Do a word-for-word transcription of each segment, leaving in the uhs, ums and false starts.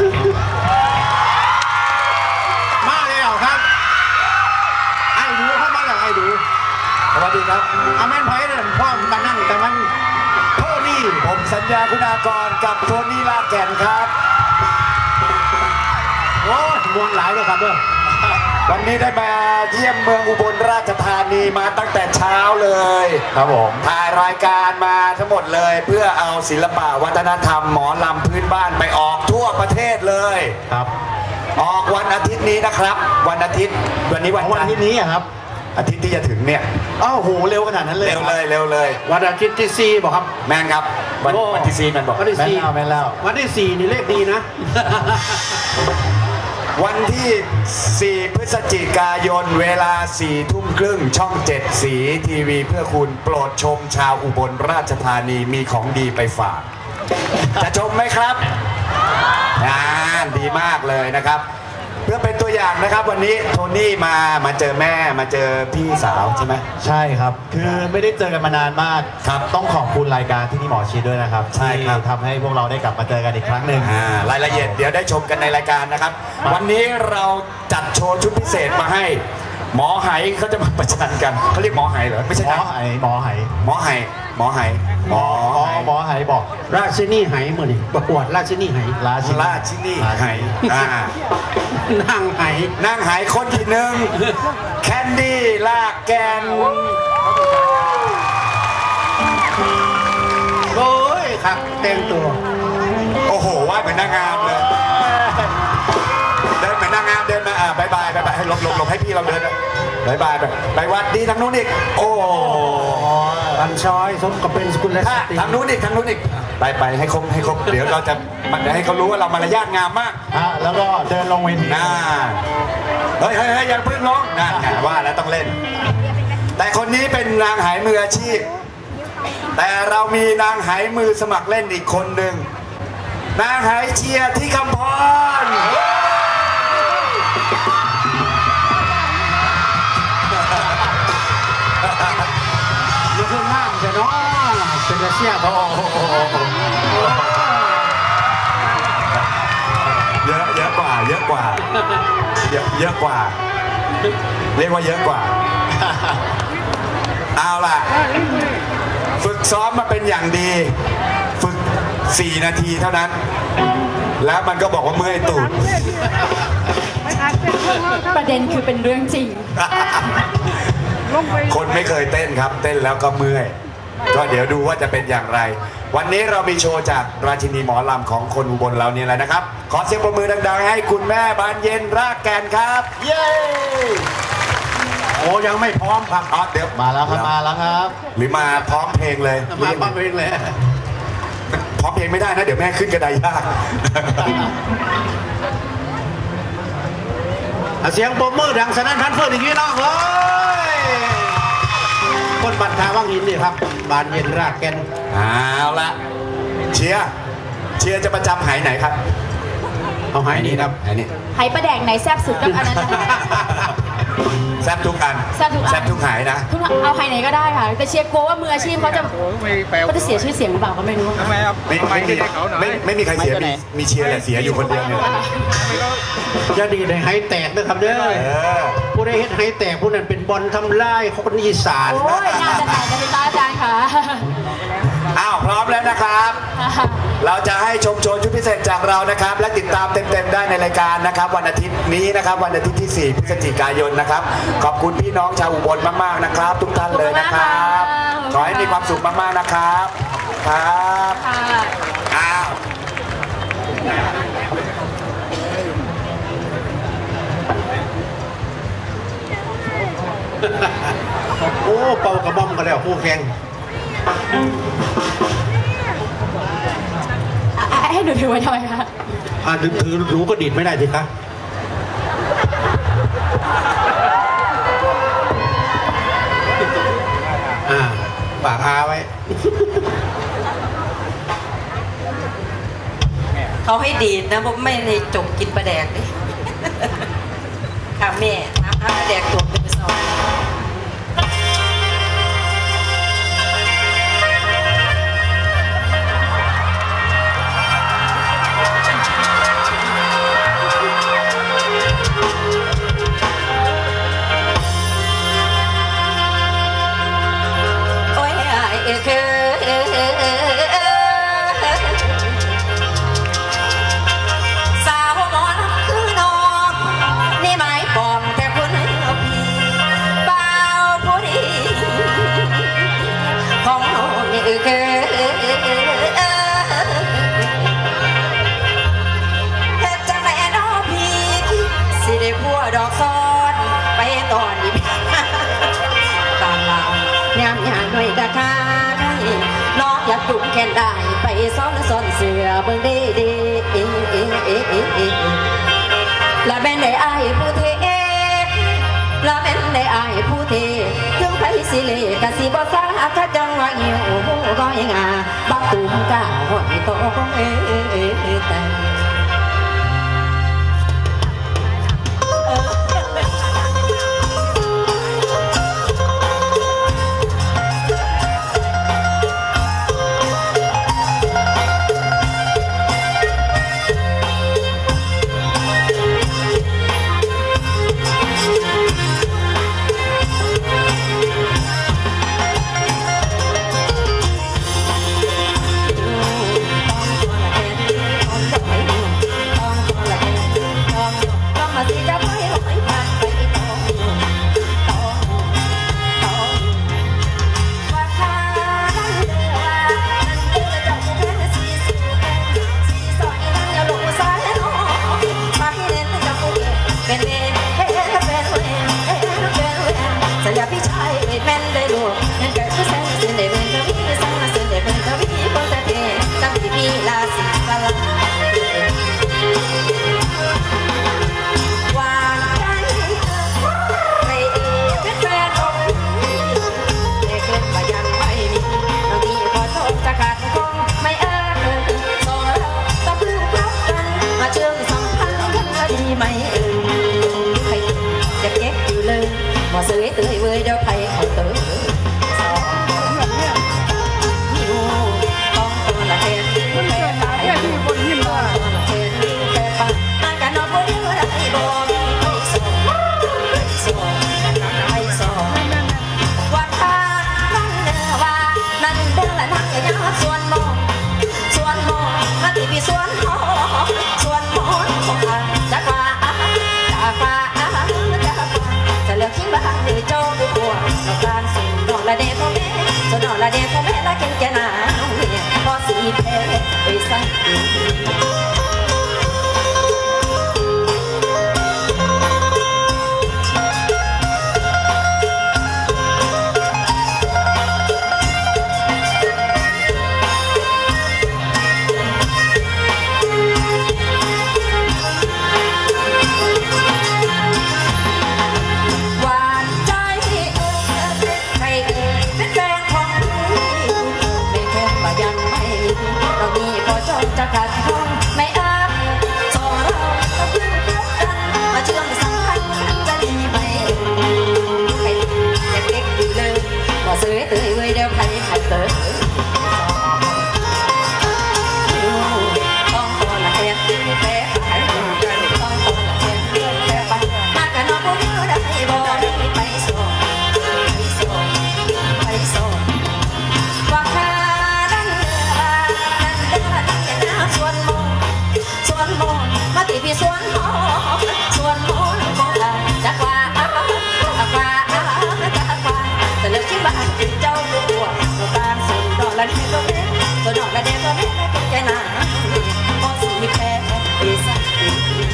มาแล้วครับไอ้ดูเข้ามาแล้วไอ้ดูสวัสดีครับอาแมนไพ่เนี่ยพ่อกันนั่งแต่มันโทนี่ผมสัญญาคุณากรกับโทนี่ลาแก่นครับโอ้มวลหลายเลยครับเด้อวันนี้ได้มาเยี่ยมเมืองอุบลราชธานีมาตั้งแต่เช้าเลยครับผมถ่ายรายการมาทั้งหมดเลยเพื่อเอาศิลปะวัฒนธรรมหมอลำพื้นบ้านไปออกทั่วประเทศเลยครับออกวันอาทิตย์นี้นะครับวันอาทิตย์วันนี้วันวันอาทิตย์นี้ครับอาทิตย์ที่จะถึงเนี่ยอ้าวโหเร็วขนาดนั้นเลยเร็วเลยเร็วเลยวันอาทิตย์ที่สี่บอกครับแมนครับวันวันที่สี่แมนบอกวันที่สี่แมนแล้ววันที่สี่นี่เลขดีนะวันที่สี่พฤศจิกายนเวลาสี่ทุ่มครึ่งช่องเจ็ดสีทีวีเพื่อคุณโปรดชมชาวอุบลราชธานีมีของดีไปฝากจะชมไหมครับอ่าดีมากเลยนะครับเพื่อเป็นตัวอย่างนะครับวันนี้โทนี่มามาเจอแม่มาเจอพี่สาวใช่ไหมใช่ครับคือไม่ได้เจอกันมานานมากครับต้องขอบคุณรายการที่นี่หมอชีด้วยนะครับใช่ครับทำให้พวกเราได้กลับมาเจอกันอีกครั้งหนึ่งรายละเอียดเดี๋ยวได้ชมกันในรายการนะครับวันนี้เราจัดโชว์ชุดพิเศษมาให้หมอไหเขาจะมาประชันกันเขาเรียกหมอไหเหรอไม่ใช่หมอไหหมอไหหมอไหหมอไหหมอหมอไหบอกราชินีไหเหมือนประกวดราชินีไหราชินีไหอ่านางไหนางไหคนที่หนึ่งแคนดี้ลากแกนโอ้ยครับแต่งตัวโอ้โหว่าเหมือนนางงามเลยเดินเหมือนนางงามเดินมาอ่าบายบายบายบายให้ลบลบลบให้พี่เราเดินบายบายไปวัดดีทางนู้นอีกโอ้บันชอยสมกับเป็นสกุลและสติทางนู้นอีกทางนู้นอีกไปไปให้ครบให้ครบเดี๋ยวเราจะมันให้เขารู้ว่าเรามารยาทงามมากอ่ะแล้วก็เดินลงเวทีน่าเฮ้ยเฮ้ยอย่าเพิ่งร้องนั่นไงว่าแล้วต้องเล่นแต่คนนี้เป็นนางหายมืออาชีพแต่เรามีนางหายมือสมัครเล่นอีกคนหนึ่งนางหายเชียร์ที่คำพรนี่คือห้ามแต่เนาะเป็นเชียร์เขาเยอะเยอะกว่าเยอะกว่าเยอะเยอะกว่าเรียกว่าเยอะกว่าเอาล่ะฝึกซ้อมมาเป็นอย่างดีฝึกสี่นาทีเท่านั้นแล้วมันก็บอกว่าเมื่อยตูดประเด็นคือเป็นเรื่องจริงคนไม่เคยเต้นครับเต้นแล้วก็เมื่อยก็เดี๋ยวดูว่าจะเป็นอย่างไรวันนี้เรามีโชว์จากราชินีหมอลำของคนอุบลเราเนี่ยแหละนะครับขอเสียงปรบมือดังๆให้คุณแม่บานเย็นรากแก่นครับเย้โอ้ยังไม่พร้อมครับอ๋อเดี๋ยวมาแล้วครับมาแล้วครับหรือมาพร้อมเพลงเลยมาพร้อมเพลงเลยพร้อมเพลงไม่ได้นะเดี๋ยวแม่ขึ้นกระไดยากเสียงปรบมือดังสนั่นพันเพื่อนอย่างนี้น้องเลยคนบันทาว่างหินนี่ครับบานเย็นรากแก่นเอาละเชียร์เชียร์จะประจำไหไหนครับเอาไหนี่ครับไหนี่ไหประแดกไหนแซ่บสุดกับอันนั้นแซ่บทุกอันแซ่บทุกอันแซ่บทุกหายนะเอาไหไหนก็ได้ค่ะแต่เชียร์กลัวว่ามืออาชีพเขาจะเขาจะเสียชื่อเสียงหรือเปล่าก็ไม่รู้ทำไมครับไม่ไม่ไม่ไม่มีใครเสียมีเชียร์แต่เสียอยู่คนเดียวเนี่ยจะดีในไหแตกนะครับเด้อผู้ได้เห็นไหแตกผู้นั้นเป็นบอลทำลายคนอีสานโอ้ยน่าจะแตกกันไปตาอาจารย์ค่ะอ้าวพร้อมแล้วนะครับเราจะให้ชมโชว์ชุดพิเศษจากเรานะครับและติดตามเต็มๆได้ในรายการนะครับวันอาทิตย์นี้นะครับวันอาทิตย์ที่สี่พฤศจิกายนนะครับขอบคุณพี่น้องชาวอุบลมากๆนะครับทุกท่านเลยนะครับขอให้มีความสุขมากๆนะครับครับอ้าวโอ้เป่ากระบอมกันแล้วคู่แข่งให้หนูถือไว้ทำไมคะอ่าถือถือหนูก็ดีดไม่ได้สิคะอ่าฝากอาไว้เขาให้ดีดนะผมไม่ได้จมกินปลาแดกเลยค่ะแม่น้ำปลาแดกตัวเป็นซอยตอนนี้ตามลาวยามยามหน่อยกะคาได้น้องอยากจุ่มแขนได้ไปซ้อนซ้อนเสือเบิ่งดีดีเอเอเอเอเอและแม่นได้อายผู้เทและแม่นได้อายผู้เทถึงไผสิเลกะสิบ่สาถ้าจังว่าหิวก็ยังอ่ะบักตุ่มกะหอยโตเอเอเอเอแต่มาซื้อเตยเว้ยเดี๋ยวไผ่เขาเตยหิวต้องตัวละแทนแค่ปากต้องตัวละแทนแค่ปากนั่งกันนอนบนเรือได้บ่มีไปส่งไปส่งไปส่งวัดทางนั่งเนื้อว่านั่นเดินละนั่งอย่าส่วนมองส่วนมองมาที่พี่ส่วนมองส่วนมองของทางจักว่าจักว่าจะเลือกทิ้งบ้านหรือเจ้าดูบัวดอกบานสูงดอกละเดพ่อแม่ส่วนดอกละเดพ่อแม่ละเก่งแก่หนาวเนี่ยพอสีแพ้ไปสักทีจะขาดห้องไม่อาบสองเราต้องพึ่งพบกันมาเชื่อมสัมพันธ์จะดีไหมใครอยากเด็กอยู่เลยมาซื้อเตยเว้ยเดี๋ยวใครขัดเตยต้องตัวละแทนแพ้ขายต้องตัวละแทนแพ้ไปมากกันน้องพวกนี้ได้บ่ได้ไปส่งไปส่งไปส่งว่าข้าดังเรือนั่นเดินส่วนมองส่วนมองมาที่พี่ส่วนมองส่วนมองของเราจักว่าจักว่าจักว่าแต่เลือกที่บ้านเจ้าดูบัวเราตามส่วนดอกละเดก็แม่ส่วนดอกละเดก็แม่เป็นแค่หนาพอสีแพ้ไปสักที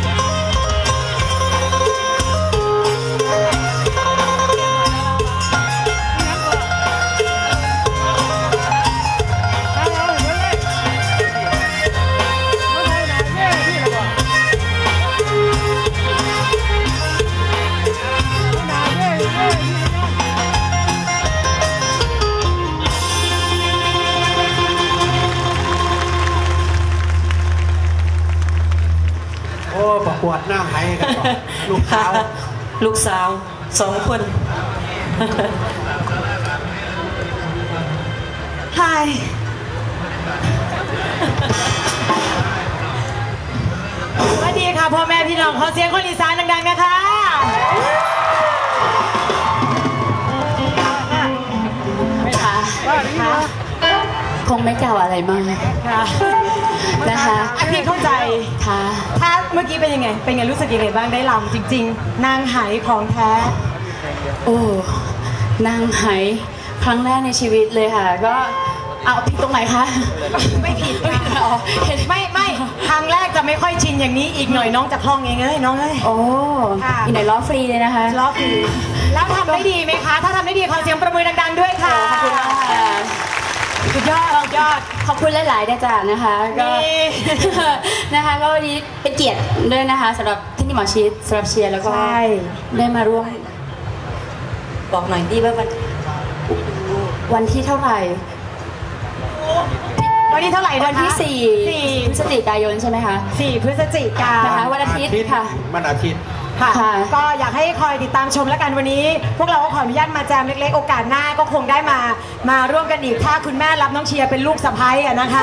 โอ้ประกวดหน้าไห้กันก่อนลูกสาวลูกสาวสองคนฮายสวัสดีค่ะพ่อแม่พี่น้องขอเสียงคนอีสานดังๆนะคะค่ะคงไม่กล่าวอะไรมากค่ะนะคะพี่เข้าใจค่ะถ้าเมื่อกี้เป็นยังไงเป็นไงรู้สึกยังไงบ้างได้ลำจริงๆนางไหของแท้โอ้นางไหครั้งแรกในชีวิตเลยค่ะก็เอาผิดตรงไหนคะไม่ผิดค่ะอ๋อเห็นไม่ไม่ครั้งแรกจะไม่ค่อยชินอย่างนี้อีกหน่อยน้องจะคล่องเองเอ้ยน้องเอ้ยโอ้ค่ะอีกไหนล้อฟรีเลยนะคะล้อคือแล้วทำได้ดีไหมคะ ถ้าทำได้ดีขอเสียงประมือดังๆด้วยค่ะขอบคุณมากค่ะสุดยอดสุดยอดขอบคุณหลายๆนะจ๊ะนะคะก็นี่นะคะก็วันนี้เป็นเกียรติด้วยนะคะสำหรับที่นี่หมอชิดสำหรับเชียร์แล้วก็ใช่ได้มาร่วมบอกหน่อยดิว่ามันวันที่เท่าไหร่วันนี้เท่าไหร่นะคะวันที่สี่สี่พฤศจิกายนใช่ไหมคะสี่พฤศจิกานะคะวันอาทิตย์ค่ะวันอาทิตย์ค่ะค่ะก็อยากให้คอยติดตามชมแล้วกันวันนี้ พวกเราก็ขออนุญาตมาแจมเล็กๆ โอกาสหน้าก็คงได้มา มาร่วมกันอีกถ้าคุณแม่รับน้องเชียร์เป็นลูกสะใภ้อะนะคะ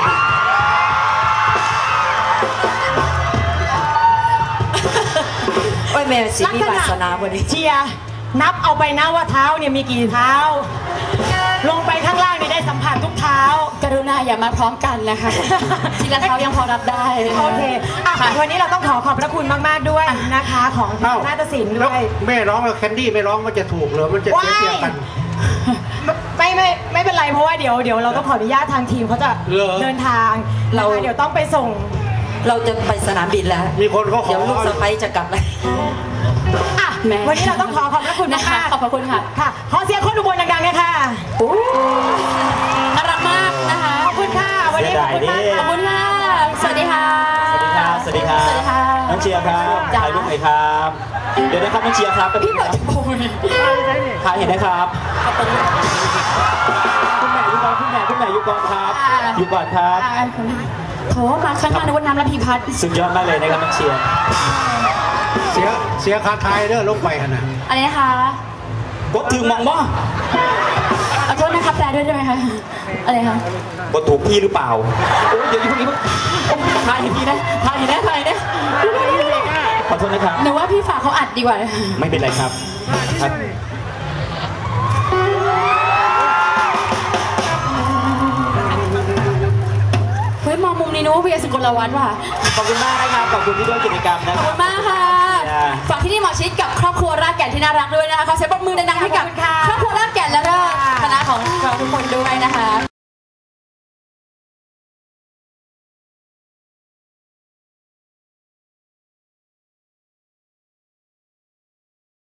โอ้ยแม่สิมีวาสนาบ่ดีเชียร์นับเอาไปนะว่าเท้าเนี่ยมีกี่เท้า ลงไปข้างล่างนี่ได้สัมผัสทุกเท้ากรุณาอย่ามาพร้อมกันนะคะ ทีละเท้ายังพอรับได้โอเคอ่ะวันนี้เราต้องขอขอบพระคุณมากๆด้วยนะคะ ของเอ้านาฏศิลป์แล้ด้ววยแม่ร้องแล้วแคนดี้ไม่ร้องมันจะถูกเหรือมันจะเสียเปรียบกันไม่ไม่ไม่เป็นไรเพราะว่าเดี๋ยวเดี๋ยวเราต้องขออนุญาตทางทีมเขาจะเหรอเดินทางนะคะเดี๋ยวต้องไปส่งเราจะไปสนามบินแล้วมีคนเขาขอเดี๋ยวลูกสะใภ้จะกลับแล้วอ่ะแม่วันนี้เราต้องขอขอบพระคุณนะนะคะ คะขอบพระคุณค่ะค่ะขอเสียงคนอุบลดังๆนะคะน่ารักมากนะคะขอบคุณค่ะวันนี้ขอบคุณมากขอบคุณค่ะ สวัสดีค่ะสวัสดีครับ สวัสดีครับสวัสดีค่ะน้องเชียร์ครับจ้าถ่ายรูปหน่อยครับ เดี๋ยวนะครับน้องเชียร์ครับพี่เปิดจมูกถ่ายเห็นนะครับคุณแม่ยุกอนคุณแม่คุณแม่ยุกอนครับยุกอนครับอ่าคุณโถมาข้างๆนึกว่าน้ำระพีพัฒน์สุดยอดมากเลยนะครับน้องเชียร์เสียเสียคาไทยเด้อลงไปขนาดอะไรนะคะกดถึงมองบ่ขอโทษนะคะแปลด้วยได้ไหมคะ อะไรคะกดถูกพี่หรือเปล่า โอ้ยเดี๋ยวนี้พวกนี้ถ่ายเห็นพี่นะถ่ายเห็นนะถ่ายนะขอโทษนะครับหนูว่าพี่ฝากเขาอัดดีกว่าไม่เป็นไรครับครับเฮ้ยมองมุมนี้นู้พี่สุกลวัฒน์ว่ะขอบคุณมากนะครับ ขอบคุณที่ร่วมกิจกรรมนะขอบคคุรับณมากค่ะจ้าฝากที่นี่หมอชิดกับครอบครัวรากแก่นที่น่ารักด้วยนะคะขอเสียงปรบมือดังๆให้กับครอบครัวรากแก่นและก็คณะของเราทุกคนด้วยนะคะ